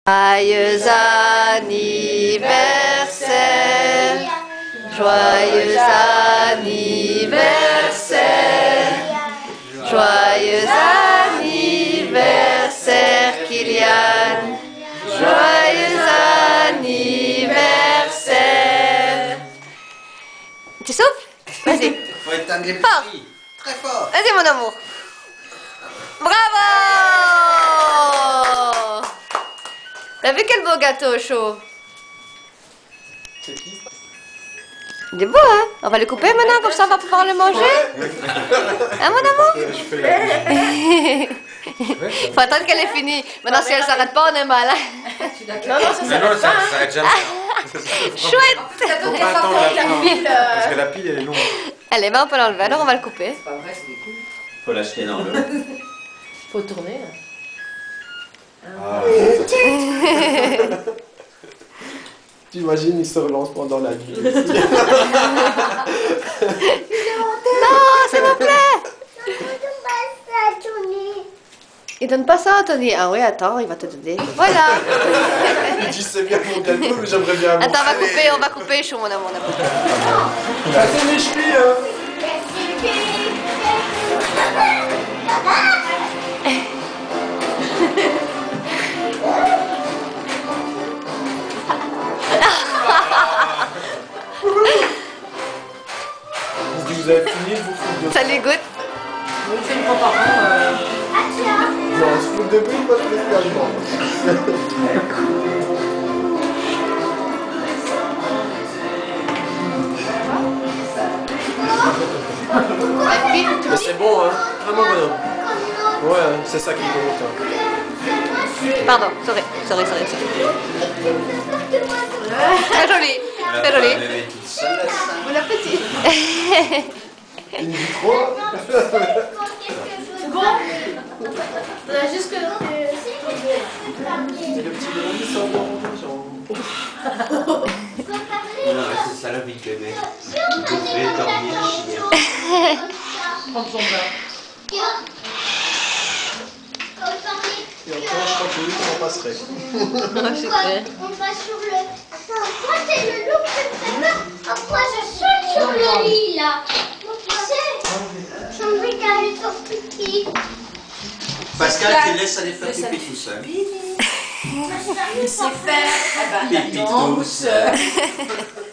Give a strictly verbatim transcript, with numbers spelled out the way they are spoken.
Joyeux anniversaire, joyeux anniversaire, joyeux anniversaire Kylian, joyeux anniversaire. Tu souffles? Vas-y. Faut éteindre les fort. bougies. Très fort. Vas-y mon amour. Bravo! T'as vu quel beau gâteau chaud? Il est beau, hein? On va le couper maintenant, comme ça on va pouvoir le manger. Hein, mon amour? Faut attendre qu'elle ait fini. Maintenant, si elle s'arrête pas, on est mal. Hein? Non, non, ça s'arrête pas. Ça s'arrête jamais. Chouette! Faut pas attendre la pile. Parce que la pile, elle est longue. Elle est bien, on peut l'enlever, alors on va le couper. C'est pas vrai, c'est des couilles. Faut l'acheter dans le. Faut tourner. Ah. T'imagines, il se relance pendant la nuit. Non, s'il vous plaît! Il donne pas ça, Anthony. Ah oui, attends, il va te donner. Voilà. Il dit c'est bien mon gâteau, mais j'aimerais bien. Attends, on va couper, on va couper, chaud, mon amour. Ah, c'est mes chevilles, hein. Vous avez fini de vous foutre de... Ça lui goûte? Oui, c'est une fois par an. euh, Non, se foutre de bruit, pas spécialement. Mais c'est bon, hein. Vraiment bonhomme. Ouais, c'est ça qui compte. Hein. Pardon, sorry, sorry, sorry, sorry. Très joli, très joli. Bon appétit. Il me dit trop. C'est bon? On a juste que... C'est le petit démon qui sort de mon Non, c'est ça la vie que mec. Il devrait dormir, chien. Prendre son bain. Et encore, je crois que oui, on passerait. Non, je sais. On va sur le... Moi, c'est le loup que tu fais. Moi, je saute sur le lit, là. Tu sais, j'ai envie d'aller faire pipi. Pascal, tu laisses aller faire pipi tout seul. Il sait faire. Eh ben, Pipi non, douce.